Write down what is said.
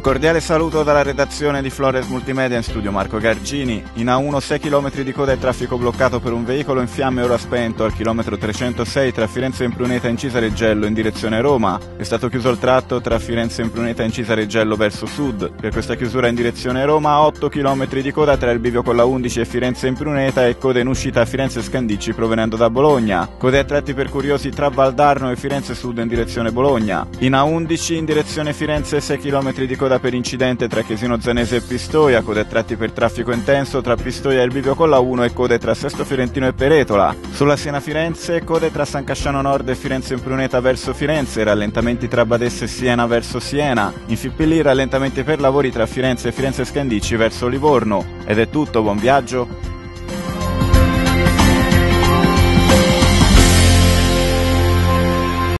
cordiale saluto dalla redazione di Flores Multimedia, in studio Marco Gargini. In A1 6 km di coda e traffico bloccato per un veicolo in fiamme ora spento al chilometro 306 tra Firenze Impruneta e Incisa-Reggello in direzione Roma. È stato chiuso il tratto tra Firenze Impruneta e Incisa-Reggello verso sud. Per questa chiusura in direzione Roma 8 km di coda tra il bivio con la 11 e Firenze Impruneta e coda in uscita a Firenze Scandicci provenendo da Bologna. Code a tratti per curiosi tra Valdarno e Firenze Sud in direzione Bologna. In A11 in direzione Firenze 6 km di coda per incidente tra Chiesino Zanese e Pistoia, code a tratti per traffico intenso tra Pistoia e il bivio con la 1 e code tra Sesto Fiorentino e Peretola. Sulla Siena Firenze, code tra San Casciano Nord e Firenze Impruneta verso Firenze, rallentamenti tra Badesse e Siena verso Siena. In Fippili rallentamenti per lavori tra Firenze e Firenze Scandicci verso Livorno. Ed è tutto, buon viaggio!